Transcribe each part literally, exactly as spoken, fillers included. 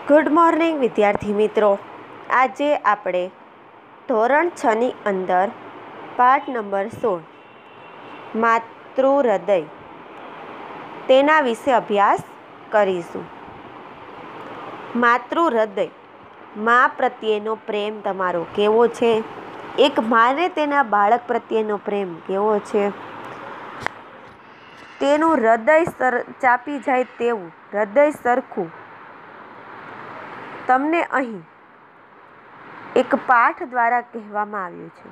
Good morning વિદ્યાર્થી મિત્રો. આજે આપણે ધોરણ છની અંદર પાઠ નંબર સોળ માતૃહૃદય તેના વિશે અભ્યાસ કરીશું. માતૃહૃદય, મા પ્રત્યેનો પ્રેમ તમારો કેવો છે? એક માને તેના બાળક પ્રત્યેનો પ્રેમ કેવો છે? તેનું હૃદય સર ચાપી જાય તેવું હૃદય સરખું તમને અહીં એક પાઠ દ્વારા કહેવામાં આવ્યું છે.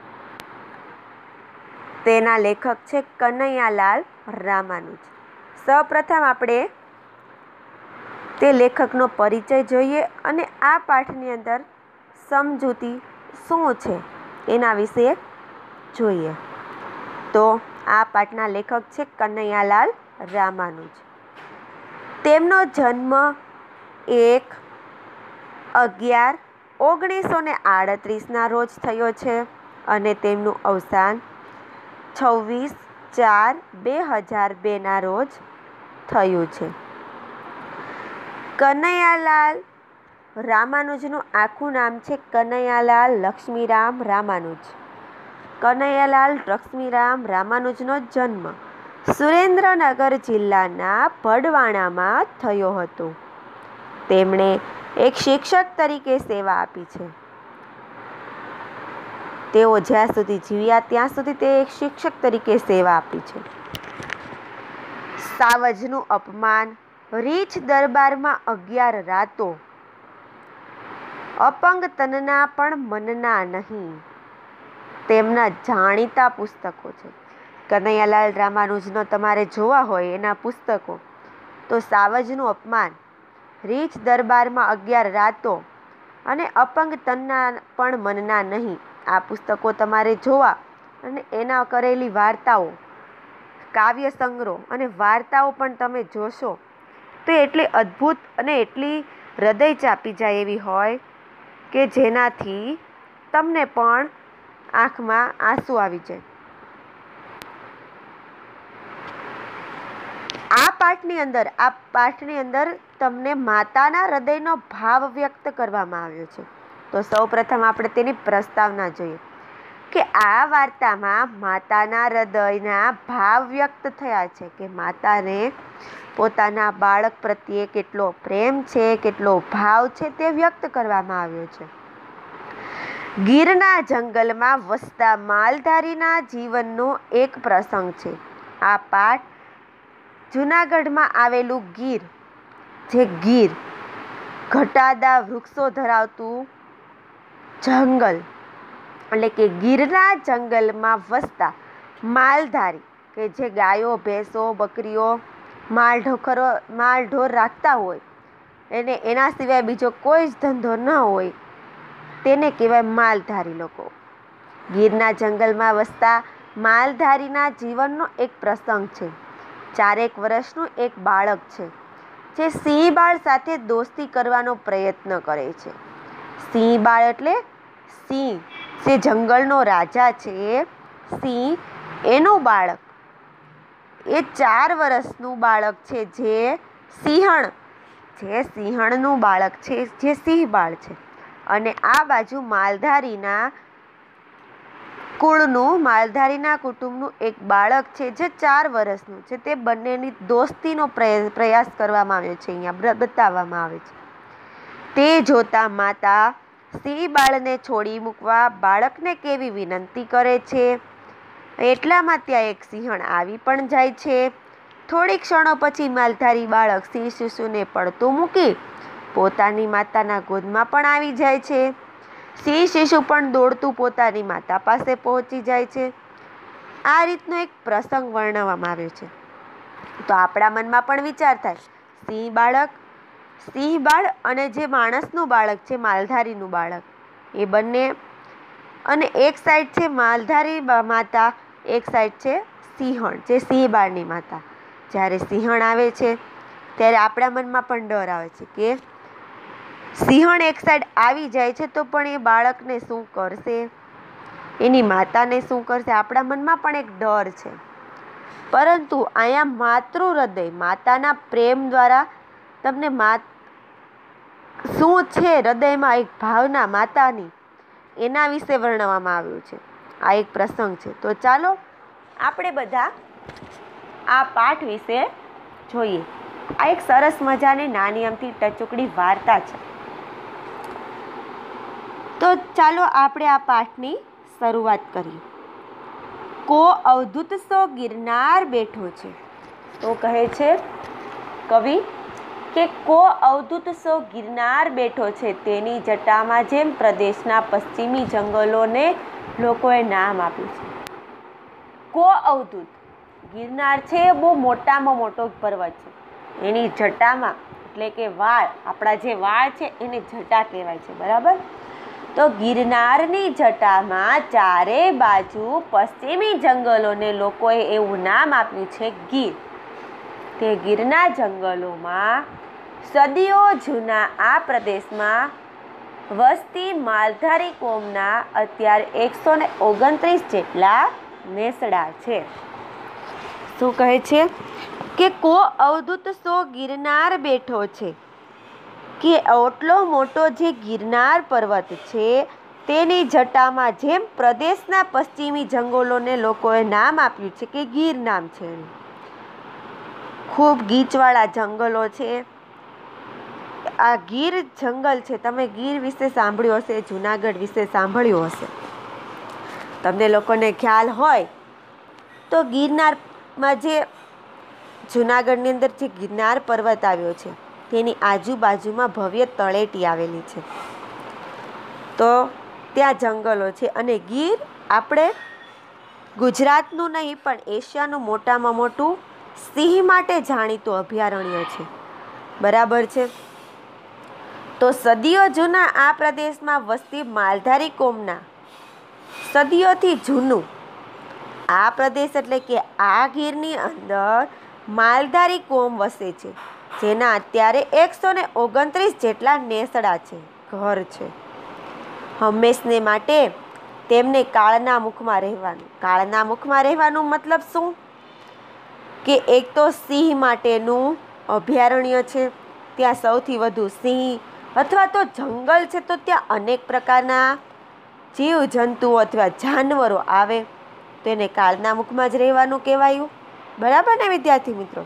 તેના લેખક છે કનૈયાલાલ રામાનુજ. સૌપ્રથમ આપણે તે લેખકનો પરિચય જોઈએ અને આ પાઠની અંદર સમજૂતી શું છે એના વિશે જોઈએ. તો આ પાઠના લેખક છે કનૈયાલાલ રામાનુજ. તેમનો જન્મ એક અગિયાર ઓગણીસો ને આડત્રીસના રોજ થયો છે અને તેમનું અવસાન છવ્વીસ ચાર બે હજાર બેના રોજ થયું છે. કનૈયાલાલ રામાનુજનું આખું નામ છે કનૈયાલાલ લક્ષ્મીરામ રામાનુજ. કનૈયાલાલ લક્ષ્મીરામ રામાનુજનો જન્મ સુરેન્દ્રનગર જિલ્લાના ભડવાણામાં થયો હતો. તેમણે એક શિક્ષક તરીકે સેવા આપી છે. તેઓ જ્યાં સુધી જીવ્યા ત્યાં સુધી તે એક શિક્ષક તરીકે સેવા આપી છે. સાવજનું અપમાન, રીછ દરબારમાં અગિયાર રાતો, અપંગ તનના પણ મનના નહીં તેમના જાણીતા પુસ્તકો છે. કનૈયાલાલ રામાનુજનો તમારે જોવા હોય એના પુસ્તકો તો સાવજનું અપમાન, રીછ દરબારમાં અગિયાર રાતો અને અપંગ તનના પણ મનના નહીં આ પુસ્તકો તમારે જોવા અને એના કરેલી વાર્તાઓ, કાવ્ય સંગ્રહ અને વાર્તાઓ પણ તમે જોશો તો એટલી અદ્ભુત અને એટલી હૃદય ચાપી જાય એવી હોય કે જેનાથી તમને પણ આંખમાં આંસુ આવી જાય. આ પાઠની અંદર આ પાઠની અંદર તમને માતાના હૃદયનો ભાવ વ્યક્ત કરવામાં આવ્યો છે. તો સૌપ્રથમ આપણે તેની પ્રસ્તાવના જોઈએ કે આ વાર્તામાં માતાના હૃદયના ભાવ વ્યક્ત થયા છે કે માતાને પોતાના બાળક પ્રત્યે કેટલો પ્રેમ છે, કેટલો ભાવ છે તે વ્યક્ત કરવામાં આવ્યો છે. ગીરના જંગલમાં વસતા માલધારીના જીવનનો એક પ્રસંગ છે. આ પાઠ જૂનાગઢમાં આવેલું ગીર, જે ગીર ઘટાદાર વૃક્ષો ધરાવતું જંગલ એટલે કે ગીરના જંગલમાં વસતા માલધારી કે જે ગાયો, ભેંસો, બકરીઓ, માલ ઢોખરો માલ ઢોર રાખતા હોય એને એના સિવાય બીજો કોઈ જ ધંધો ન હોય તેને કહેવાય માલધારી લોકો. ગીરના જંગલમાં વસતા માલધારીના જીવનનો એક પ્રસંગ છે. ચારેક વર્ષનું એક બાળક છે જે સિંહ બાળ સાથે દોસ્તી કરવાનો પ્રયત્ન કરે છે. સિંહ બાળ એટલે સિંહ, જે જંગલનો રાજા છે સિંહ, એનું બાળક એ ચાર વર્ષનું બાળક છે જે સિંહણ જે સિંહણનું બાળક છે જે સિંહ બાળ છે. અને આ બાજુ માલધારીના કુળનું માલધારીના કુટુંબનું એક બાળક છે જે ચાર વર્ષનું છે. તે બંનેની દોસ્તીનો પ્રયાસ કરવામાં આવ્યો છે, અહીંયા બતાવવામાં આવે છે. તે જોતા માતા સિંહ બાળને છોડી મૂકવા બાળકને કેવી વિનંતી કરે છે. એટલામાં ત્યાં એક સિંહણ આવી પણ જાય છે. થોડી ક્ષણો પછી માલધારી બાળક સિંહ શિશુને પડતું મૂકી પોતાની માતાના ગોદમાં પણ આવી જાય છે. સિંહ શિશુ પણ દોડતું પોતાની માતા પાસે પહોંચી જાય છે. આ રીતનો એક પ્રસંગ વર્ણવવામાં આવ્યો છે. તો આપણા મનમાં પણ વિચાર થાય, સિંહ બાળક સિંહ બાળ અને જે માણસનું બાળક છે માલધારીનું બાળક એ બંને, અને એક સાઈડ છે માલધારી માતા, એક સાઈડ છે સિંહણ જે સિંહ બાળની માતા. જ્યારે સિંહણ આવે છે ત્યારે આપણા મનમાં પણ ડર આવે છે કે સિંહણ એક સાઈડ આવી જાય છે તો પણ એ બાળકને શું કરશે, એની માતાને શું કરશે, આપણા મનમાં પણ એક ડર છે. પરંતુ અહીંયા માતૃહૃદય, માતાના પ્રેમ દ્વારા તમને માત શું છે હૃદયમાં એક ભાવના માતાની, એના વિશે વર્ણવવામાં આવ્યું છે. આ એક પ્રસંગ છે. તો ચાલો આપણે બધા આ પાઠ વિશે જોઈએ. આ એક સરસ મજાની નાની અમથી ટચુકડી વાર્તા છે. તો ચાલો આપણે આ પાઠની શરૂઆત કરીએ. કો અવધૂત સો ગિરનાર બેઠો છે. તો કહે છે કવિ કે કો અવધૂત સો ગિરનાર બેઠો છે, તેની જટામાં જેમ પ્રદેશના પશ્ચિમી જંગલોને લોકોએ નામ આપ્યું છે. કો અવધૂત ગિરનાર છે એ બહુ મોટામાં મોટો પર્વત છે. એની જટામાં એટલે કે વાળ, આપણા જે વાળ છે એને જટા કહેવાય છે. બરાબર. તો ગિરનારની જટામાં ચારે બાજુ પશ્ચિમી જંગલોને લોકોએ એવું નામ આપ્યું છે ગીર. તે ગીરના જંગલોમાં સદીઓ જૂના આ પ્રદેશમાં વસતી માલધારી કોમના અત્યારે એકસો ને ઓગણત્રીસ જેટલા નેસડા છે. શું કહે છે કે કો અવધૂત સો ગિરનાર બેઠો છે, કે આટલો મોટો જે ગિરનાર પર્વત છે તેની જટામાં જેમ પ્રદેશના પશ્ચિમી જંગલોને લોકોએ નામ આપ્યું છે કે ગીર નામ છે. ખૂબ ગીચવાળા જંગલો છે. આ ગીર જંગલ છે. તમે ગીર વિશે સાંભળ્યું હશે, જુનાગઢ વિશે સાંભળ્યું હશે. તમને લોકોને ખ્યાલ હોય તો ગિરનારમાં જે જુનાગઢની અંદર જે ગિરનાર પર્વત આવ્યો છે તેની આજુબાજુમાં ભવ્ય તળેટી આવેલી છે. તો ત્યાં જંગલો છે. અને ગીર આપણે ગુજરાતનું નહીં પણ એશિયાનું મોટામાં મોટું સિંહ માટે જાણીતું અભયારણ્ય છે. બરાબર છે. તો સદીઓ જૂના આ પ્રદેશમાં વસતી માલધારી કોમના, સદીઓથી જૂનું આ પ્રદેશ એટલે કે આ ગીરની અંદર માલધારી કોમ વસે છે, જેના અત્યારે એકસો ને ઓગણત્રીસ જેટલા નેસડા છે, ઘર છે. હંમેશને માટે તેમને કાળના મુખમાં રહેવાનું. કાળના મુખમાં રહેવાનું મતલબ શું? કે એક તો સિંહ માટેનું અભયારણ્ય છે, ત્યાં સૌથી વધુ સિંહ અથવા તો જંગલ છે, તો ત્યાં અનેક પ્રકારના જીવ જંતુઓ અથવા જાનવરો આવે, તો એને કાળના મુખમાં જ રહેવાનું કહેવાયું. બરાબર ને વિદ્યાર્થી મિત્રો?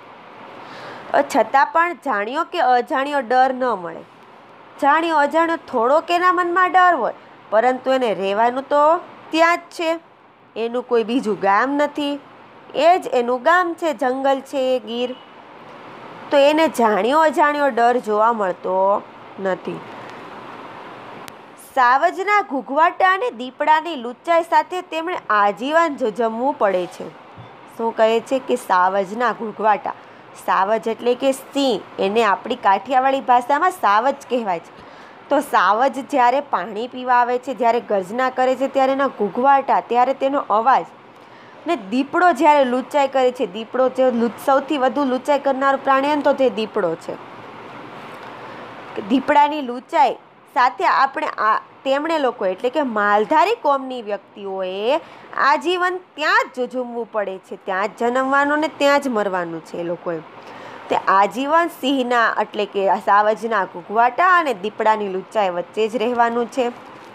છતાં પણ જાણ્યો કે અજાણ્યો ડર ન મળે. જાણ્યો અજાણ્યો થોડોક એના મનમાં ડર હોય, પરંતુ એને રહેવાનું તો ત્યાં જ છે. એનું કોઈ બીજું ગામ નથી, એ જ એનું ગામ છે, જંગલ છે એ ગીર. તો એને જાણ્યો અજાણ્યો ડર જોવા મળતો નથી. સાવજના ઘૂઘવાટા અને દીપડાની લૂંચાઈ સાથે તેમણે આજીવન જમવું પડે છે. શું કહે છે કે સાવજના ઘૂઘવાટા, સાવજ એટલે કે સિંહ, એને આપણી કાઠિયાવાડી ભાષામાં સાવજ કહેવાય છે. તો સાવજ જ્યારે પાણી પીવા આવે છે, જ્યારે ગર્જના કરે છે, ત્યારે એના ઘૂઘવાટા, ત્યારે તેનો અવાજ, ને દીપડો જ્યારે લૂંચાઈ કરે છે, દીપડો જે સૌથી વધુ લૂંચાઈ કરનારું પ્રાણી તો તે દીપડો છે. દીપડાની લૂંચાઈ સાથે આપણે આ તેમણે લોકો એટલે કે માલધારી કોમની વ્યક્તિઓએ આજીવન ત્યાં જ ઝૂમવું પડે છે, ત્યાં જ જન્મવાનું ને ત્યાં જ મરવાનું છે. એ લોકોએ તે આજીવન સિંહના એટલે કે સાવજના ઘૂઘવાટા અને દીપડાની લૂંચાઈ વચ્ચે જ રહેવાનું છે.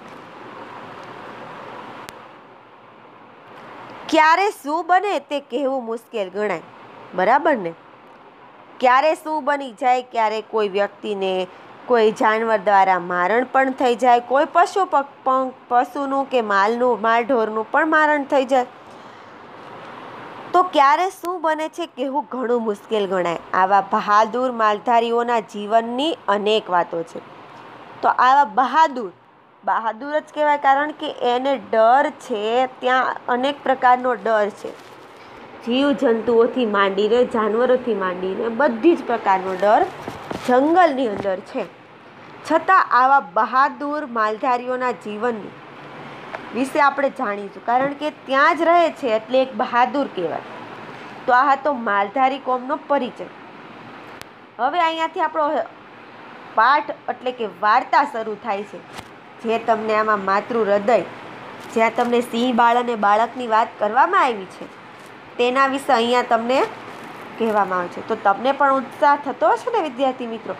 ક્યારે શું બને તે કહેવું મુશ્કેલ ગણાય. બરાબર ને? ક્યારે શું બની જાય, ક્યારે કોઈ વ્યક્તિને કોઈ જાનવર દ્વારા મારણ પણ થઈ જાય, કોઈ પશુ પશુનું કે માલનું માલઢોરનું પણ મારણ થઈ જાય. તો ક્યારે શું બને છે કહેવું ઘણું મુશ્કેલ ગણાય. આવા બહાદુર માલધારીઓના જીવનની અનેક વાતો છે. તો આવા બહાદુર બહાદુર જ કહેવાય, કારણ કે એને ડર છે, ત્યાં અનેક પ્રકારનો ડર છે. જીવ જંતુઓથી માંડીને, જાનવરોથી માંડીને બધી જ પ્રકારનો ડર જંગલની અંદર છે. છતાં આવા બહાદુર માલધારીઓના જીવનની વિશે આપણે જાણીશું, કારણ કે ત્યાં જ રહે છે એટલે એક બહાદુર કહેવાય. તો આ હતો માલધારી કોમનો પરિચય. હવે અહીંયાથી આપણો પાઠ એટલે કે વાર્તા શરૂ થાય છે, જે તમને આમાં માતૃ હૃદય, જ્યાં તમને સિંહ બાળ અને બાળકની વાત કરવામાં આવી છે, તેના વિશે અહીંયા તમને કહેવામાં આવે છે. તો તમને પણ ઉત્સાહ થતો હશે ને વિદ્યાર્થી મિત્રો,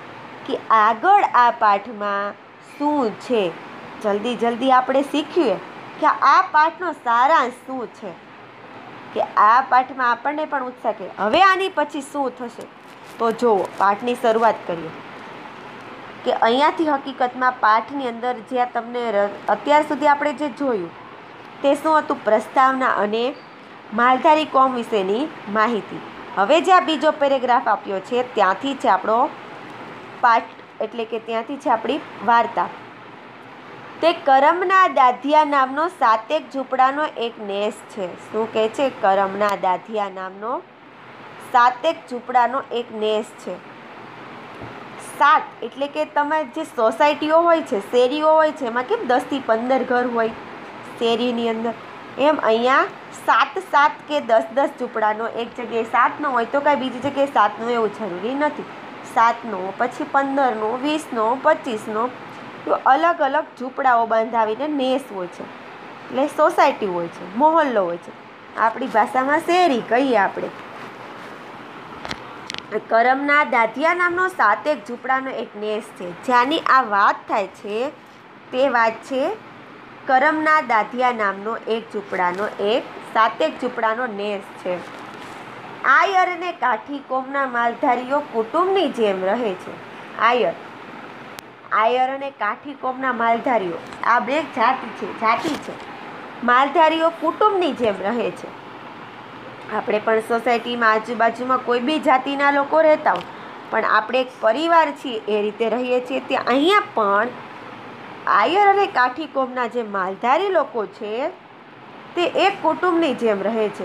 બાકી આગળ આ પાઠમાં શું છે, જલ્દી જલ્દી આપણે શીખીએ કે આ પાઠનો સારાંશ શું છે, કે આ પાઠમાં આપણને પણ ઉત્સાહ કે હવે આની પછી શું થશે. તો જુઓ, પાઠની શરૂઆત કરીએ કે અહીંયાથી હકીકતમાં પાઠની અંદર જે તમને અત્યાર સુધી આપણે જે જોયું તે શું હતું, પ્રસ્તાવના અને માલધારી કોમ વિશેની માહિતી. હવે જે આ બીજો પેરેગ્રાફ આપ્યો છે ત્યાંથી છે આપણો પાઠ, એટલે કે ત્યાંથી છે આપણી વાર્તા. તે કરમના દાધિયા નામનો સાતેક ઝૂંપડાનો એક નેસ છે. શું કહે છે? કરમના દાધિયા નામનો સાતેક ઝૂંપડાનો એક નેસ છે. સાત એટલે કે તમે જે સોસાયટીઓ હોય છે, શેરીઓ હોય છે, એમાં કેમ દસથી પંદર ઘર હોય શેરીની અંદર, એમ અહીંયા સાત સાત કે દસ દસ ઝૂંપડાનો, એક જગ્યાએ સાતનો હોય તો કાંઈ બીજી જગ્યાએ સાતનો એવું જરૂરી નથી. સાતનો, પછી પંદરનો, વીસનો, પચીસનો, અલગ અલગ ઝૂંપડાઓ બાંધાવીને નેસ હોય છે, એટલે સોસાયટી હોય છે, મોહલ્લો હોય છે. આપણી ભાષામાં શેરી કહીએ આપણે. કરમના દાધિયા નામનો સાતેક ઝૂંપડાનો એક નેસ છે. જ્યાંની આ વાત થાય છે તે વાત છે કરમના દાધિયા નામનો એક ઝૂંપડાનો એક સાતેક ઝૂંપડાનો નેસ છે. આયર અને કાઠી કોમના માલધારીઓ કુટુંબની જેમ રહે છે. આયર આયર અને કાઠી કોમના માલધારીઓ, આ બે જાતિ છે જાતિ છે માલધારીઓ કુટુંબની જેમ રહે છે. આપણે પણ સોસાયટીમાં આજુબાજુમાં કોઈ બી જાતિના લોકો રહેતા હોય, પણ આપણે એક પરિવાર છીએ એ રીતે રહીએ છીએ. તે અહીંયા પણ આયર અને કાઠી કોમના જે માલધારી લોકો છે તે એક કુટુંબની જેમ રહે છે.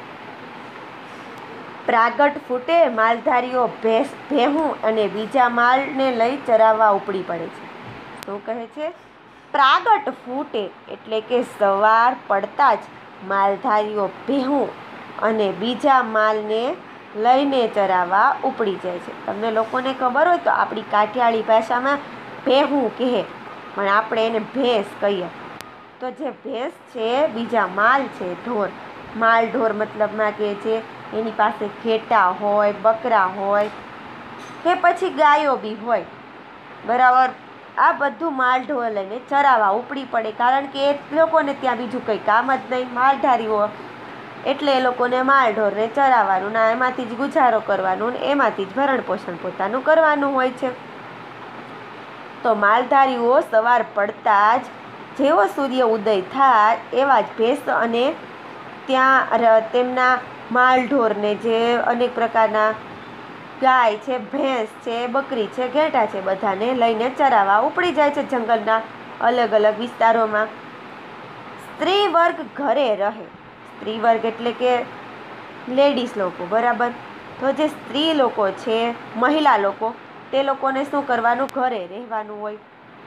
પ્રાગટ ફૂટે માલધારીઓ ભેંસ ભેહું અને બીજા માલને લઈ ચરાવવા ઉપડી પડે છે. શું કહે છે? પ્રાગટ ફૂટે એટલે કે સવાર પડતા જ માલધારીઓ ભેહું અને બીજા માલને લઈને ચરાવવા ઉપડી જાય છે. તમને લોકોને ખબર હોય તો આપણી કાઠિયાવાડી ભાષામાં ભેહું કહે, પણ આપણે એને ભેંસ કહીએ. તો જે ભેંસ છે બીજા માલ છે, ઢોર, માલ ઢોર મતલબમાં કે છે એની પાસે ઘેટા હોય, બકરા હોય કે પછી ગાયો બી હોય, બરાબર. આ બધું માલ ઢોર લઈને ચરાવવા ઉપડી પડે, કારણ કે એ લોકોને ત્યાં બીજું કંઈ કામ જ નહીં, માલધારીઓ એટલે એ લોકોને માલ ઢોરને ચરાવવાનું ના એમાંથી જ ગુજારો કરવાનો ને એમાંથી જ ભરણ પોષણ પોતાનું કરવાનું હોય છે. તો માલધારીઓ સવાર પડતા જ જેવો સૂર્ય ઉદય થાય એવા જ ભેંસ અને ત્યાં તેમના માલ ઢોરને, જે અનેક પ્રકારના ગાય છે, ભેંસ છે, બકરી છે, ઘેટા છે, બધાને લઈને ચરાવવા ઉપડી જાય છે જંગલના અલગ અલગ વિસ્તારોમાં. સ્ત્રી વર્ગ ઘરે રહે. સ્ત્રી વર્ગ એટલે કે લેડીઝ લોકો, બરાબર. તો જે સ્ત્રી લોકો છે, મહિલા લોકો, તે લોકોને શું કરવાનું? ઘરે રહેવાનું હોય.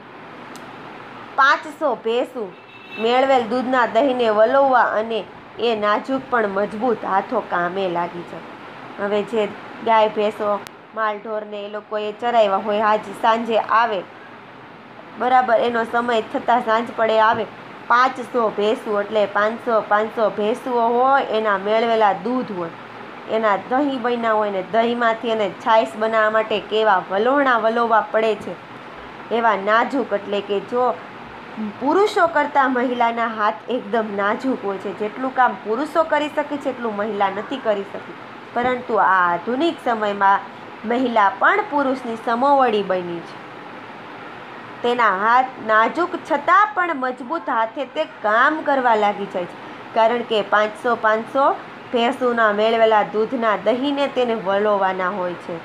પાંચસો ભેંસું મેળવેલ દૂધના દહીંને વલોવવા અને એ નાજુક પણ મજબૂત હાથો કામે લાગી જાય. હવે જે ગાય ભેંસો માલ ઢોરને એ લોકોએ ચરાવ્યા હોય, આજ સાંજે આવે, બરાબર, એનો સમય થતાં સાંજ પડે આવે, પાંચસો ભેંસું એટલે પાંચસો પાંચસો ભેંસુઓ હોય, એના મેળવેલા દૂધ હોય, એના દહીં બન્યા હોય ને દહીંમાંથી એને છાશ બનાવવા માટે કેવા વલોણા વલોવા પડે છે, એવા નાજુક. એટલે કે જો પુરુષો કરતાં મહિલાના હાથ એકદમ નાજુક હોય છે. જેટલું કામ પુરુષો કરી શકે છે એટલું મહિલા નથી કરી શકતી, પરંતુ આ આધુનિક સમયમાં મહિલા પણ પુરુષની સમોવડી બની છે. તેના હાથ નાજુક છતાં પણ મજબૂત હાથે તે કામ કરવા લાગી જાય છે, કારણ કે પાંચસો પાંચસો ભેંસુના મેળવેલા દૂધના દહીંને તેને વલોવાના હોય છે.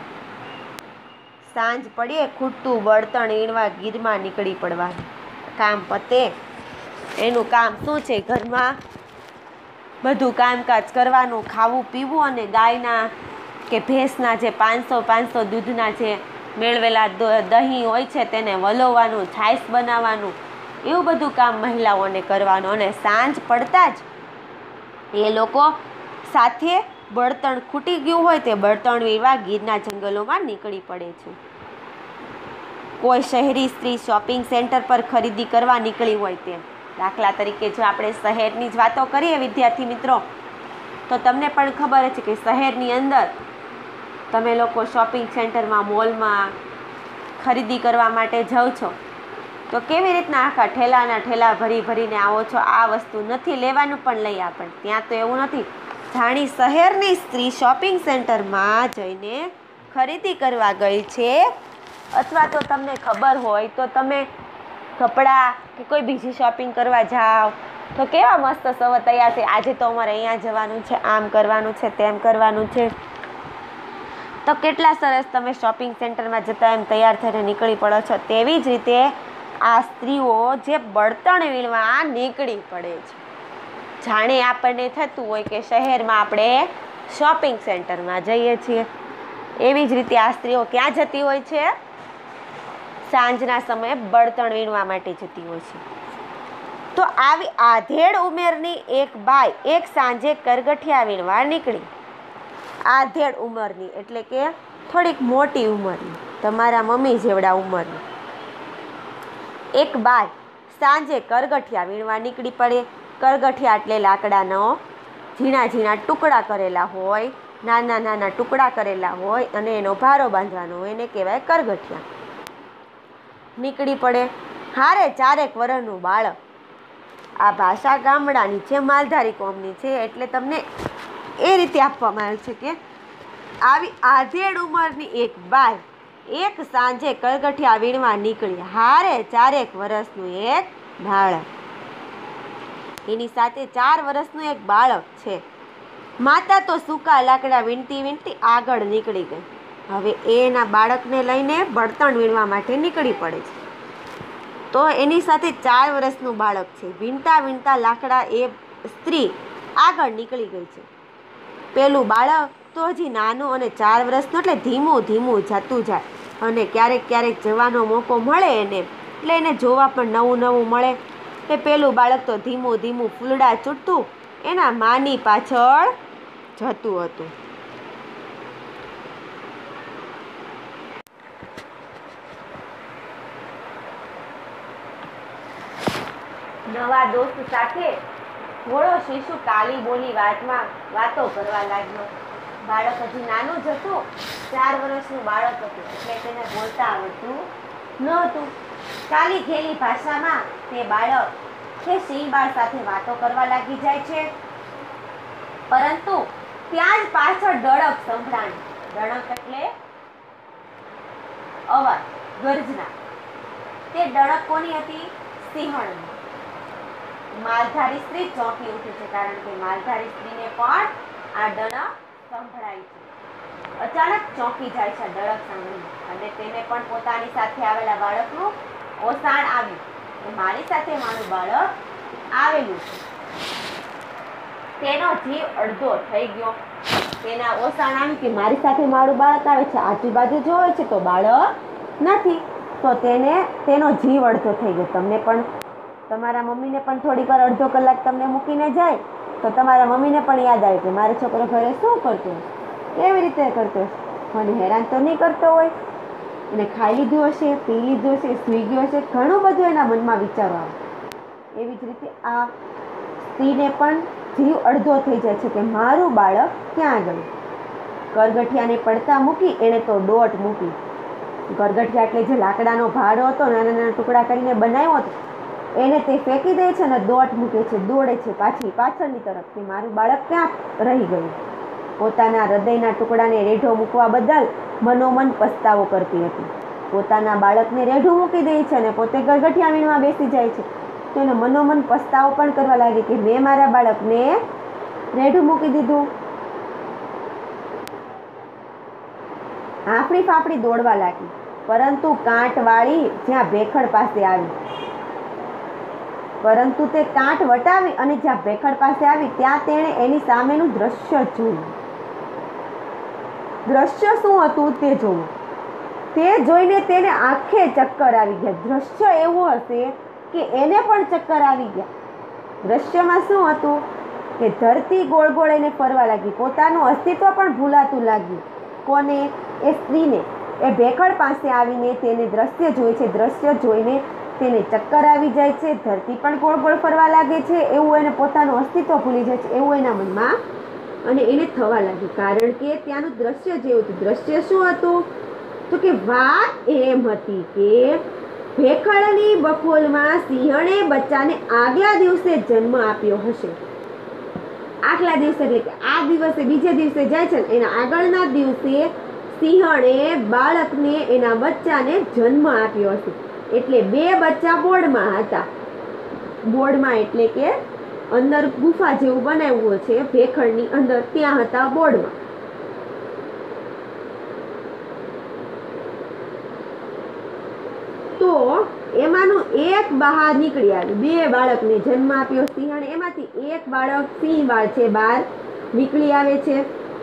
સાંજ પડે ખૂટતું બળતણ ઈણવા ગીરમાં નીકળી પડવાનું. કામ પતે એનું કામ શું છે? ઘરમાં બધું કામકાજ કરવાનું, ખાવું પીવું અને ગાયના કે ભેંસના જે પાંચસો પાંચસો દૂધના જે મેળવેલા દહીં હોય છે તેને વલોવાનું, છાશ બનાવવાનું, એવું બધું કામ મહિલાઓને કરવાનું. અને સાંજ પડતા જ એ લોકો સાથે બળતણ ખૂટી ગયું હોય તે બળતણ વીણવા ગીરના જંગલોમાં નીકળી પડે છે. કોઈ શહેરી સ્ત્રી શોપિંગ સેન્ટર પર ખરીદી કરવા નીકળી હોય તેમ. દાખલા તરીકે જો આપણે શહેરની જ વાતો કરીએ વિદ્યાર્થી મિત્રો, તો તમને પણ ખબર છે કે શહેરની અંદર તમે લોકો શોપિંગ સેન્ટરમાં, મોલમાં ખરીદી કરવા માટે જાઓ છો તો કેવી રીતના આખા ઠેલાના ઠેલા ભરી ભરીને આવો છો, આ વસ્તુ નથી લેવાનું પણ લઈ આપણ. ત્યાં તો એવું નથી. જાણી શહેરની સ્ત્રી શોપિંગ સેન્ટરમાં જઈને ખરીદી કરવા ગઈ છે, અથવા તો તમને ખબર હોય તો તમે કપડાં કે કોઈ બીજી શોપિંગ કરવા જાઓ તો કેવા મસ્ત સવ તૈયાર છે, આજે તો અમારે અહીંયા જવાનું છે, આમ કરવાનું છે, તેમ કરવાનું છે. તો કેટલા સરસ તમે શોપિંગ સેન્ટરમાં જતા એમ તૈયાર થઈને નીકળી પડો છો. તેવી જ રીતે આ સ્ત્રીઓ જે બળતણ વીણવા નીકળી પડે છે. જાણે આપણને થતું હોય કે શહેરમાં આપણે શોપિંગ સેન્ટરમાં જઈએ છીએ, એવી જ રીતે આ સ્ત્રીઓ ક્યાં જતી હોય છે? સાંજના સમયે બળતણ વીણવા માટે જતી હોય છે. તો આવી આધેડ ઉંમરની એક બાઈ એક સાંજે કરગઠિયા વીણવા નીકળી. આધેડ ઉંમરની એટલે કે થોડીક મોટી ઉંમરની, તમારા મમ્મી જેવડા ઉંમરની એક બાઈ સાંજે કરગઠિયા વીણવા નીકળી પડે. કરગઠિયા એટલે લાકડાનો ઝીણા ઝીણા ટુકડા કરેલા હોય, નાના નાના ટુકડા કરેલા હોય અને એનો ભારો બાંધવાનો હોય, એને કહેવાય કરગઠિયા. નીકળી પડે. હારે ચારેક વર્ષનું બાળક. આ ભાષા ગામડાની છે, માલધારી કોમની છે, એટલે તમને એ રીતે આપવામાં આવે છે કે આવી આધેડ ઉંમરની એક બાઈ એક સાંજે કરગઠિયા વીણવા નીકળી. હારે ચારેક વર્ષનું એક બાળક. એની સાથે ચાર વર્ષનું એક બાળક છે. માતા તો સૂકા લાકડા વીણતી વીણતી આગળ નીકળી ગઈ. હવે એના બાળકને લઈને બળતણ વીણવા માટે નીકળી પડે છે. તો એની સાથે ચાર વર્ષનું બાળક છે. વીણતા વીણતા લાકડા એ સ્ત્રી આગળ નીકળી ગઈ છે. પેલું બાળક તો હજી નાનું અને ચાર વર્ષનું, એટલે ધીમું ધીમું જતું જાય અને ક્યારેક ક્યારેક જવાનો મોકો મળે એને, એટલે એને જોવા પણ નવું નવું મળે. કે પેલું બાળક તો ધીમું ધીમું ફૂલડા ચૂંટતું એના માની પાછળ જતું હતું. નવા દોસ્ત સાથે થોડો શિશુ કાલી બોલી વાતમાં વાતો કરવા લાગ્યો. બાળક હજી નાનું જ હતું, ચાર વર્ષનું બાળક હતું, એટલે તેને બોલતા આવડતું ન હતું. કાલી ઘેલી ભાષામાં તે બાળક તે સિંહબાળ સાથે વાતો કરવા લાગી જાય છે. પરંતુ ત્યાં જ પાછળ ડળક સંભળાણી. ડણક એટલે અવાજ, ગર્જના. તે ડણક કોની હતી? સિંહણની. માલધારી સ્ત્રી ચોંકી ઉઠી છે, કારણ કે માલધારી સ્ત્રીને પણ આ ડણક સંભળાય છે. અચાનક ચોંકી જાય છે ડળક સાંભળીને, અને તેને પણ પોતાની સાથે આવેલા બાળકનું ઓસાણ આવ્યું. મારી સાથે મારું બાળક આવેલું છે. તેનો જીવ અડધો થઈ ગયો. તેના ઓસાણ આવ્યું કે મારી સાથે મારું બાળક આવે છે. આજુબાજુ જોવે છે તો બાળક નથી, તો તેને તેનો જીવ અડધો થઈ ગયો. તમને પણ તમારા મમ્મીને પણ થોડીક વાર અડધો કલાક તમને મૂકીને જાય તો તમારા મમ્મીને પણ યાદ આવે કે મારો છોકરો ઘરે શું કરતો હશે, કેવી રીતે કરતો હશે, મને હેરાન તો નહીં કરતો હોય, એને ખાઈ લીધું હશે, પી લીધું હશે, સૂઈ ગયો હશે, ઘણું બધું એના મનમાં વિચારો આવે. એવી જ રીતે આ સ્ત્રીને પણ જીવ અડધો થઈ જાય છે કે મારું બાળક ક્યાં ગયું. કરગઠિયાને પડતા મૂકી એણે તો દોટ મૂકી. કરગઠિયા એટલે જે લાકડાનો ભારો હતો, નાના નાના ટુકડા કરીને બનાવ્યો હતો, એને તે ફેંકી દે છે અને દોટ મૂકે છે, દોડે છે પાછી પાછળની તરફ કે મારું બાળક ક્યાં રહી ગયું. પોતાના હૃદયના ટુકડાને રેઢો મૂકવા બદલ મનોમન પસ્તાવો કરતી હતી. પોતાના બાળકને રેઢું મૂકી દે છે અને પોતે કરગઠિયા વીણવા બેસી જાય છે. તો એને મનોમન પસ્તાવો પણ કરવા લાગી કે મેં મારા બાળકને રેઢું મૂકી દીધું. આફડી ફાફડી દોડવા લાગી, પરંતુ કાંટવાળી જ્યાં ભેખડ પાસે આવી. પરંતુ તે કાંઠ વટાવી અને જ્યાં ભેખડ પાસે આવી ત્યાં તેણે એની સામેનું દ્રશ્ય જોયું. દ્રશ્ય શું હતું તે જોયું. તે જોઈને તેને આંખે ચક્કર આવી ગયા. દ્રશ્ય એવું હશે કે એને પણ ચક્કર આવી ગયા. દ્રશ્યમાં શું હતું કે ધરતી ગોળ ગોળ એને ફરવા લાગી. પોતાનું અસ્તિત્વ પણ ભૂલાતું લાગ્યું. કોને? એ સ્ત્રીને. એ ભેખડ પાસે આવીને તેને દ્રશ્ય જોઈ છે. દ્રશ્ય જોઈને તેને ચક્કર આવી જાય છે, ધરતી પણ ગોળ ગોળ ફરવા લાગે છે, એવું એને પોતાનું અસ્તિત્વ ભૂલી જાય છે, એવું એના મનમાં અને એને થવા લાગ્યું. કારણ કે ત્યાંનું દ્રશ્ય જેવું હતું. દ્રશ્ય શું હતું તો કે વાત એમ હતી કે ભેખડની બખોલમાં સિંહણે બચ્ચાને આગલા દિવસે જન્મ આપ્યો હશે. આગલા દિવસે એટલે કે આ દિવસે બીજે દિવસે જાય છે એના આગળના દિવસે સિંહણે બાળકને એના બચ્ચાને જન્મ આપ્યો હશે. એટલે બે બચ્ચા બોર્ડમાં હતા. બોર્ડમાં એટલે કે અંદર ગુફા જેવું બનાવ્યું છે ભેખડની અંદર, ત્યાં હતા બોર્ડમાં. તો એમાંનું એક બહાર નીકળી આવ્યું. બે બાળકને જન્મ આપ્યો સિંહણે, એમાંથી એક બાળક સિંહ બાળ છે બહાર નીકળી આવે છે.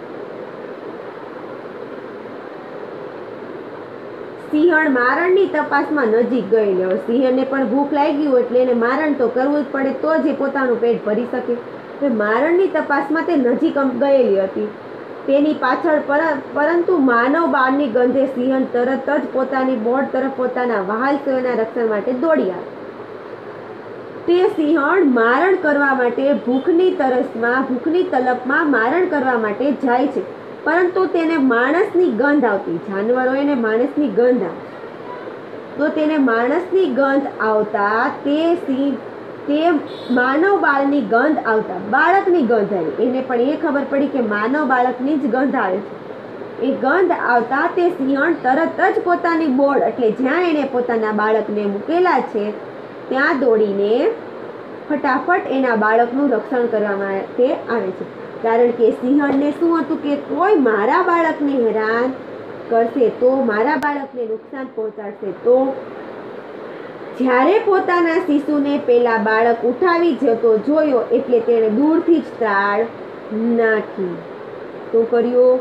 સિંહણ મારણની તપાસમાં નજીક ગયેલો. સિંહને પણ ભૂખ લાગી હોય એટલે એને મારણ તો કરવું જ પડે, તો જ પોતાનું પેટ ભરી શકે. તો મારણની તપાસમાં તે નજીક ગયેલી હતી. તેની પાછળ પરંતુ માનવ બાળની ગંધે સિંહણ તરત જ પોતાની બોર્ડ તરફ પોતાના વહાલ સેવના રક્ષણ માટે દોડી આવે. તે સિંહણ મારણ કરવા માટે ભૂખની તરસમાં ભૂખની તલપમાં મારણ કરવા માટે જાય છે, પરંતુ તેને માણસની ગંધ આવતી. જાનવરો એને માણસની ગંધ આવે તો તેને માણસની ગંધ આવતા તે સિંહ તે માનવ બાળની ગંધ આવતા બાળકની ગંધ આવી. એને પણ એ ખબર પડી કે માનવ બાળકની જ ગંધ આવે છે. એ ગંધ આવતા તે સિંહણ તરત જ પોતાની બોર્ડ એટલે જ્યાં એને પોતાના બાળકને મૂકેલા છે ત્યાં દોડીને ફટાફટ એના બાળકનું રક્ષણ કરવા માટે આવે છે. કારણ કે સિંહણને શું હતું કે કોઈ મારા બાળકને હેરાન કરશે તો, મારા બાળકને નુકસાન પહોંચાડશે તો. જ્યારે પોતાના શિશુને પેલા બાળક ઉઠાવી જતો જોયો એટલે તેણે દૂરથી જ ત્રાળ નાખી. તો કર્યું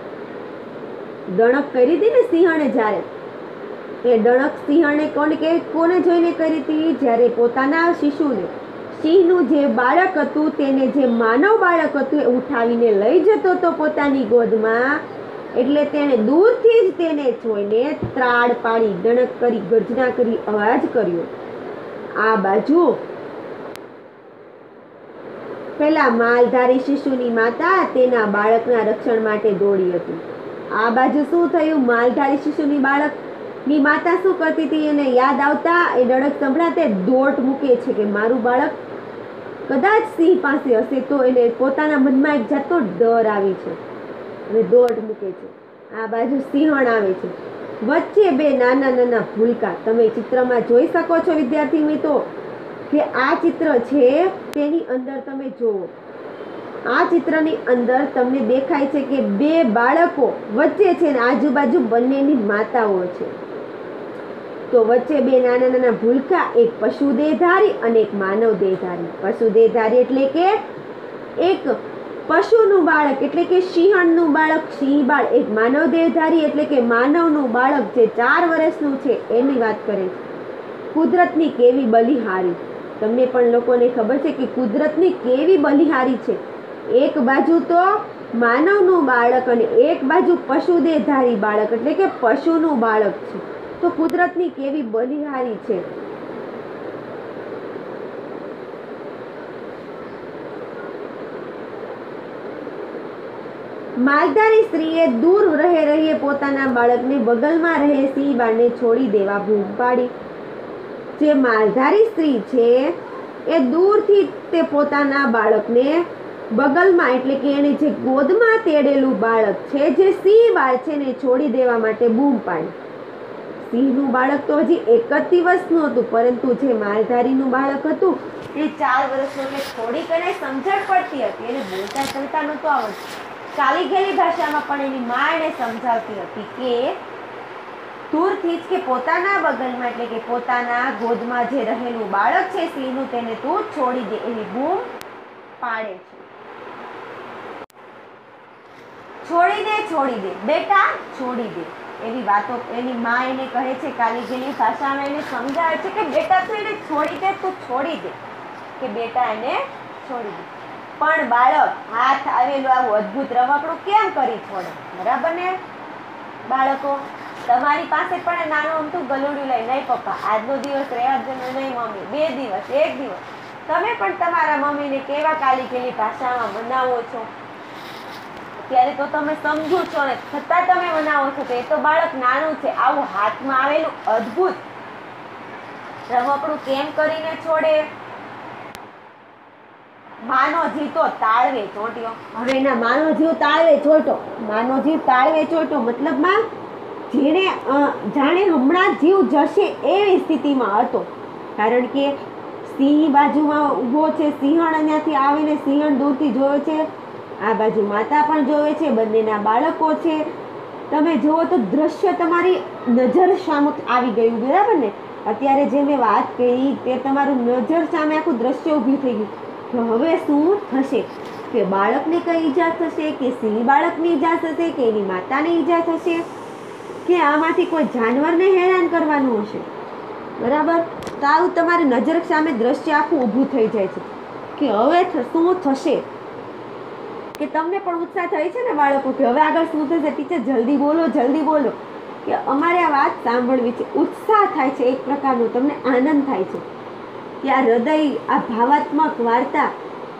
ડણક કરી હતી ને સિંહણે. જ્યારે એ ડણક સિંહણે કોને કે કોને જોઈને કરી હતી? જ્યારે પોતાના શિશુને, સિંહનું જે બાળક હતું તેને, જે માનવ બાળક હતું એ ઉઠાવીને લઈ જતો હતો પોતાની ગોદમાં, એટલે તેને દૂરથી જ તેને જોઈને ત્રાડ પાડી, ડણક કરી, ગર્જના કરી, અવાજ કર્યો. આ બાજુ પેલા માલધારી શિશુની માતા તેના બાળકના રક્ષણ માટે દોડી હતી. આ બાજુ શું થયું? માલધારી શિશુની બાળકની માતા શું કરતી હતી એને યાદ આવતા એ ડણક સંભળાતે દોટ મૂકે છે કે મારું બાળક કદાચ સિંહ પાસે હશે, તો એને પોતાના મનમાં એક જાતનો ડર આવી છે અને દોટ મૂકે છે. આ બાજુ સિંહણ આવે છે. વચ્ચે બે નાના નાના ભૂલકા. તમે ચિત્રમાં જોઈ શકો છો વિદ્યાર્થી મિત્રો કે આ ચિત્ર છે તેની અંદર તમે જુઓ, આ ચિત્રની અંદર તમને દેખાય છે કે બે બાળકો વચ્ચે છે ને આજુબાજુ બંનેની માતાઓ છે. તો વચ્ચે બે નાના નાના ભૂલકા, એક પશુ દેહધારી અને એક માનવ દેહધારી. પશુ દેહધારી એટલે કે એક પશુનું બાળક એટલે કે સિંહણનું બાળક સિંહ બાળ, એક માનવ દેહધારી એટલે કે માનવનું બાળક જે ચાર વર્ષનું છે એની વાત કરે છે. કુદરતની કેવી બલિહારી. તમને પણ લોકોને ખબર છે કે કુદરતની કેવી બલિહારી છે. એક બાજુ તો માનવનું બાળક અને એક બાજુ પશુ દેહધારી બાળક એટલે કે પશુનું બાળક છે. તો કુદરતની કેવી બલિહારી છે. માલધારી સ્ત્રીએ દૂર રહે રહીએ પોતાના બાળકને બગલમાં રહે સિંહ બાળને છોડી દેવા બૂમ પાડી. જે માલધારી સ્ત્રી છે એ દૂરથી તે પોતાના બાળકને બગલમાં એટલે કે એને જે ગોદમાં તેડેલું બાળક છે જે સિંહ બાળ છે ને છોડી દેવા માટે બૂમ પાડી. સિંહનું બાળક તો હજી એક જ દિવસનું હતું, પરંતુ જે માલધારીનું બાળક હતું એ ચાર વર્ષનું, એટલે થોડીક એને સમજણ પડતી હતી. એને બોલતા ચાલતા નહોતું આવડતું. ચાલી ગયેલી ભાષામાં પણ એની મા એને સમજાવતી હતી કે દૂરથી જ કે પોતાના બગલમાં એટલે કે પોતાના ગોદમાં જે રહેલું બાળક છે સિંહનું તેને તું છોડી દે, એની બૂમ પાડે છે. છોડી દે છોડી દે બેટા છોડી દે એવી વાતો એની મા એને કહે છે. ચાલી ગયેલી ભાષામાં એને સમજાવે છે કે બેટા તું એને છોડી દે, તું છોડી દે, કે બેટા એને છોડી દે. પણ બાળક હાથ આવેલું આવું અદ્ભુત રમકડું કેમ કરી છોડે? બરાબર ને બાળકો? તમારી પાસે પણ નાનું અમથું ગલુડિયું લઈ, નહીં પપ્પા આજનો દિવસ રહેવા દે, નહીં મમ્મી બે દિવસ, એક દિવસ. તમે પણ તમારા મમ્મીને કેવા કાલી ગયેલી ભાષામાં મનાવો છો? અત્યારે તો તમે સમજો છો ને છતાં તમે મનાવો છો તો એ તો બાળક નાનું છે. આવું હાથમાં આવેલું અદ્ભુત રમકડું કેમ કરીને છોડે? માનો જીવ તો તાળવે ચોંટ્યો. હવે એના માનો જીવ તાળવે ચોંટ્યો. માનો જીવ તાળવે ચોંટ્યો મતલબમાં જેને જાણે હમણાં જીવ જશે એવી સ્થિતિમાં હતો. કારણ કે સિંહ બાજુમાં ઊભો છે, સિંહણ અહીંયાથી આવીને સિંહણ દૂરથી જોવે છે, આ બાજુ માતા પણ જોવે છે, બંનેના બાળકો છે. તમે જુઓ તો દ્રશ્ય તમારી નજર સામે આવી ગયું, બરાબર ને? અત્યારે જે મેં વાત કરી તે તમારું નજર સામે આખું દ્રશ્ય ઊભું થઈ ગયું. તો હવે શું થશે? કે બાળકને કઈ ઈજા થશે, કે સિંહ બાળકની ઈજા થશે, કે એની માતાને ઈજા થશે, કે આમાંથી કોઈ જાનવરને હેરાન કરવાનું હશે, બરાબર? તો આવું તમારી નજર સામે દ્રશ્ય આખું ઊભું થઈ જાય છે કે હવે શું થશે. કે તમને પણ ઉત્સાહ થાય છે ને બાળકો કે હવે આગળ શું થશે? ટીચર જલ્દી બોલો, જલ્દી બોલો, કે અમારે આ વાત સાંભળવી છે. ઉત્સાહ થાય છે એક પ્રકારનો, તમને આનંદ થાય છે કે આ હૃદય, આ ભાવાત્મક વાર્તા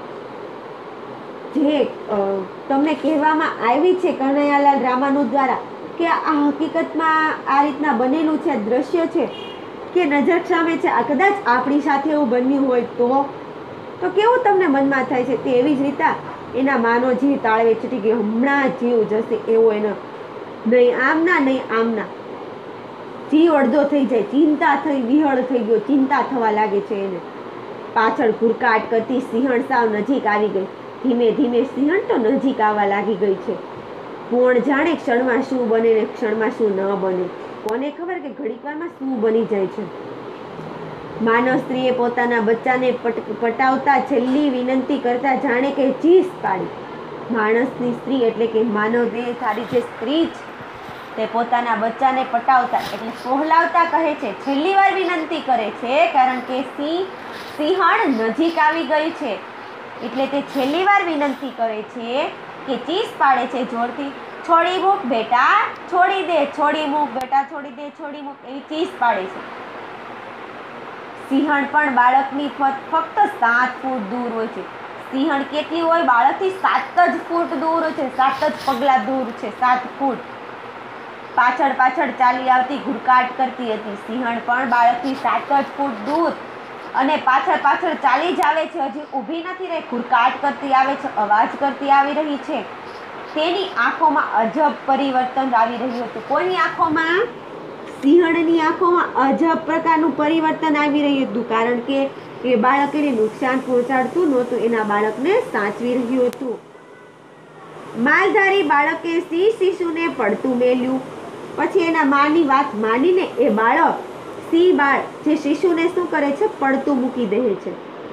જે તમને કહેવામાં આવી છે કનૈયાલાલ રામાનુજ દ્વારા, કે આ હકીકતમાં આ રીતના બનેલું છે, દ્રશ્ય છે કે નજર સામે છે, આ કદાચ આપણી સાથે એવું બન્યું હોય તો તો કેવું તમને મનમાં થાય છે? તે એવી જ રીતે એના માનો જીવ તાળવે છૂટી ગયો. હમણાં જીવ જશે એવો એનો નહીં આમના નહીં આમના જીવ અડધો થઈ જાય, ચિંતા થઈ, વિહળ થઈ ગયો, ચિંતા થવા લાગે છે એને. પાછળ ઘુરકાટ કરતી સિંહણ સાવ નજીક આવી ગઈ. ધીમે ધીમે સિંહણ તો નજીક આવવા લાગી ગઈ છે. કોણ જાણે ક્ષણમાં શું બને ને ક્ષણમાં શું ન બને? કોને ખબર કે ઘડીક વારમાં શું બની જાય છે? માનવ સ્ત્રીએ પોતાના બચ્ચાને પટાવતા છેલ્લી વિનંતી કરતા જાણે કે ચીસ પાડી. માણસની સ્ત્રી એટલે કે માનવ દેહધારી જે સ્ત્રી છે તે પોતાના બચ્ચાને પટાવતા એટલે સોહલાવતા કહે છે, છેલ્લી વાર વિનંતી કરે છે. કારણ કે સિંહ સિંહણ નજીક આવી ગઈ છે એટલે તે છેલ્લી વાર વિનંતી કરે છે કે ચીસ પાડે છે જોરથી, છોડી મૂક બેટા, છોડી દે, છોડી મૂક બેટા, છોડી દે, છોડી મૂક, એવી ચીસ પાડે છે. સિંહણ પણ બાળકની ફક્ત સાત ફૂટ દૂર હોય છે. સિંહણ કેટલી હોય? બાળકથી સાત જ ફૂટ દૂર હોય છે, સાત જ પગલા દૂર છે, સાત ફૂટ. પાછળ પાછળ ચાલી આવતી ઘુરકાટ કરતી હતી. સિંહણ પણ બાળકથી સાત જ ફૂટ દૂર અને પાછળ પાછળ ચાલી જ આવે છે, હજી ઊભી નથી રહી, ઘુરકાટ કરતી આવે છે, અવાજ કરતી આવી રહી છે. તેની આંખોમાં અજબ પરિવર્તન આવી રહ્યું હતું. કોની આંખોમાં? સિંહણની આંખોમાં અજબ પ્રકારનું પરિવર્તન આવી રહ્યું હતું. કારણ કે એ બાળક એને નુકસાન પહોંચાડતું નહોતું, એના બાળકને સાચવી રહ્યું હતું. માલધારી બાળકે સિંહ શિશુને પડતું મેલ્યું. પછી એના માની વાત માનીને એ બાળક સિંહ બાળ જે શિશુને શું કરે છે? પડતું મૂકી દે છે.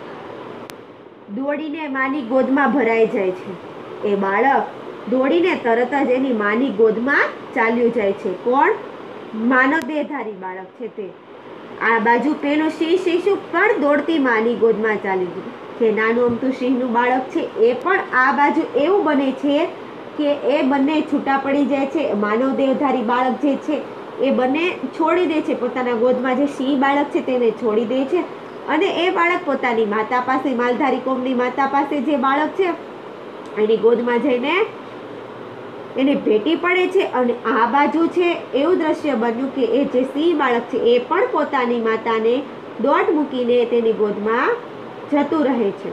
દોડીને માની ગોદમાં ભરાઈ જાય છે. એ બાળક દોડીને તરત જ એની માની ગોદમાં ચાલ્યું જાય છે. કોણ? માનવ દેહધારી બાળક છે તે. આ બાજુ પેલું સિંહ શિશુ પણ દોડતી માની ગોદમાં ચાલી ગયું. જે નાનું અમથું સિંહનું બાળક છે એ પણ આ બાજુ એવું બને છે કે એ બંને છૂટા પડી જાય છે. માનવ દેહધારી બાળક જે છે એ બંને છોડી દે છે, પોતાના ગોદમાં જે સિંહ બાળક છે તેને છોડી દે છે અને એ બાળક પોતાની માતા પાસે, માલધારી કોમની માતા પાસે જે બાળક છે એની ગોદમાં જઈને એને ભેટી પડે છે. અને આ બાજુ છે એવું દ્રશ્ય બન્યું કે એ જે સિંહ બાળક છે એ પણ પોતાની માતાને દોટ મૂકીને તેની ગોદમાં જતું રહે છે.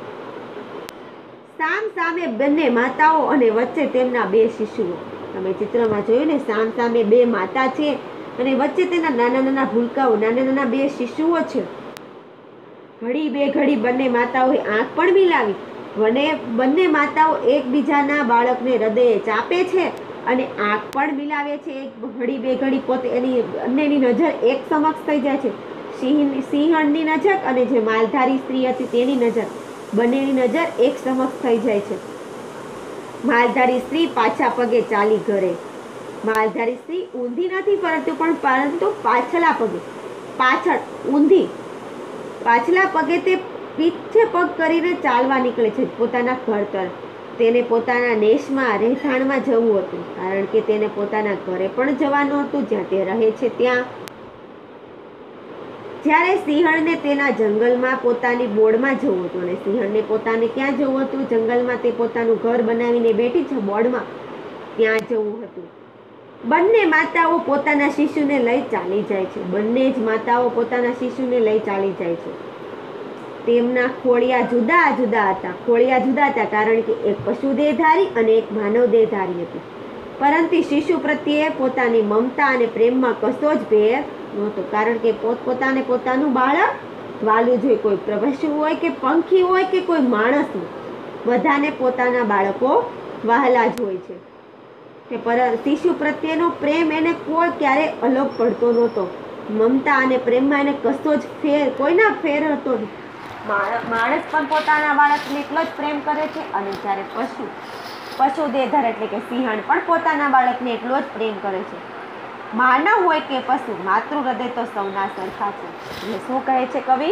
સામ સામે બંને માતાઓ અને વચ્ચે તેમના બે શિશુઓ. તમે ચિત્રમાં જોયું ને, સામ સામે બે માતા છે અને વચ્ચે તેના નાના નાના ભૂલકાઓ, નાના નાના બે શિશુઓ છે. ઘડી બે ઘડી બંને માતાઓએ આંખ પણ મિલાવી. બંને બંને માતાઓ એકબીજાના બાળકને હૃદયે ચાપે છે અને આંખ પણ મિલાવે છે. એક ઘડી બે ઘડી પોતે એની બંનેની નજર એક સમક્ષ થઈ જાય છે. સિંહ સિંહણની નજર અને જે માલધારી સ્ત્રી હતી તેની નજર, બંનેની નજર એક સમક્ષ થઈ જાય છે. માલધારી સ્ત્રી પાછા પગે ચાલી ઘરે. માલધારી સ્ત્રી ઊંધી નથી પરંતુ પણ પરંતુ પાછલા પગે, પાછળ ઊંધી પાછલા પગે તે પીછે પગ કરીને ચાલવા નીકળે છે પોતાના ઘર તરફ. તેને પોતાના દેશમાં, રહેઠાણમાં જવું હતું. કારણ કે તેને પોતાના ઘરે પણ જવાનું હતું જ્યાં તે રહે છે ત્યાં. જ્યારે સિંહણને તેના જંગલમાં પોતાની બોળમાં જવું હતું, અને સિંહણને પોતાને ક્યાં જવું હતું? જંગલમાં. તે પોતાનું ઘર બનાવીને બેઠી છે બોળમાં, ત્યાં જવું હતું. બંને માતાઓ પોતાના શિશુને લઈ ચાલી જાય છે. બંને જ માતાઓ પોતાના શિશુને લઈ ચાલી જાય છે. તેમના ખોળિયા જુદા જુદા હતા. ખોળિયા જુદા હતા કારણ કે એક પશુ દેહધારી અને એક માનવ દેહધારી હતી. પરંતુ શિશુ પ્રત્યે પોતાની મમતા અને પ્રેમમાં કશો જ ભેદ નહોતો, કારણ કે પોતપોતાને પોતાનું બાળક વાલું જ હોય. કોઈ પશુ હોય કે પંખી હોય કે કોઈ માણસ હોય, બધાને પોતાના બાળકો વહાલા જ હોય છે. કે પર શિશુ પ્રત્યેનો પ્રેમ એને કોઈ ક્યારે અલગ પડતો નહોતો. મમતા અને પ્રેમમાં એને કશો જ ફેર કોઈના ફેર હતો નહીં. માણસ પણ પોતાના બાળકને એટલો જ પ્રેમ કરે છે, અને જ્યારે પશુ પશુ દેહધાર એટલે કે સિંહણ પણ પોતાના બાળકને એટલો જ પ્રેમ કરે છે. માનવ હોય કે પશુ, માતૃ હૃદય તો સૌના સરખા છે. એટલે શું કહે છે કવિ?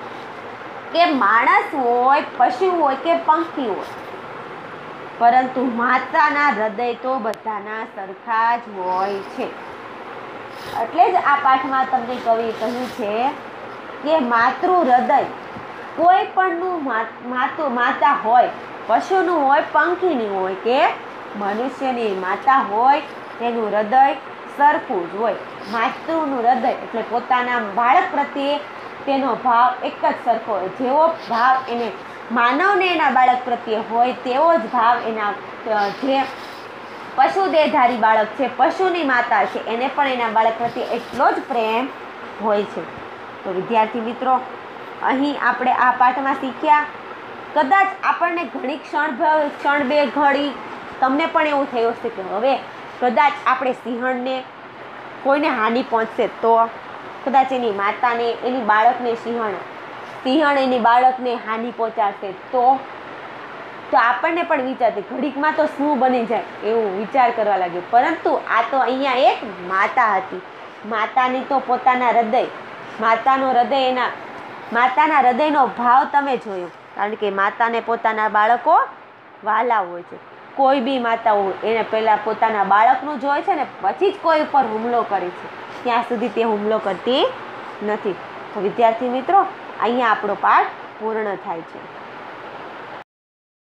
કે માણસ હોય, પશુ હોય કે પંખી હોય, પરંતુ માતાના હૃદય તો બધાના સરખા જ હોય છે. એટલે જ આ પાઠમાં તમને કવિ કહ્યું છે કે માતૃ હૃદય કોઈ પણનું માતું માતા હોય, પશુનું હોય, પંખીની હોય કે મનુષ્યની માતા હોય, તેનું હૃદય સરખું જ હોય. માતૃનું હૃદય એટલે પોતાના બાળક પ્રત્યે તેનો ભાવ એક જ સરખો હોય. જેવો ભાવ એને માનવને એના બાળક પ્રત્યે હોય, તેવો જ ભાવ એના જે પશુ દેહધારી બાળક છે, પશુની માતા છે, એને પણ એના બાળક પ્રત્યે એટલો જ પ્રેમ હોય છે. તો વિદ્યાર્થી મિત્રો, અહીં આપણે આ પાઠમાં શીખ્યા. કદાચ આપણને ઘણી ક્ષણ ક્ષણ બે ઘડી તમને પણ એવું થયું હશે કે હવે કદાચ આપણે સિંહણને કોઈને હાનિ પહોંચશે તો, કદાચ એની માતાને, એની બાળકને સિંહણ સિંહણ એની બાળકને હાનિ પહોંચાડશે તો તો આપણને પણ વિચારશે ઘડીકમાં તો શું બની જાય, એવું વિચાર કરવા લાગ્યો. પરંતુ આ તો અહીંયા એક માતા હતી. માતાની તો પોતાના હૃદય, માતાનો હૃદય એના માતાના હૃદયનો ભાવ તમે જોયો, કારણ કે માતાને પોતાના બાળકો વહાલા હોય છે. કોઈ બી માતા હોય એને પહેલાં પોતાના બાળકનું જોઈ છે ને પછી જ કોઈ ઉપર હુમલો કરે છે. ત્યાં સુધી તે હુમલો કરતી નથી. તો વિદ્યાર્થી મિત્રો, અહીંયા આપણો પાઠ પૂર્ણ થાય છે.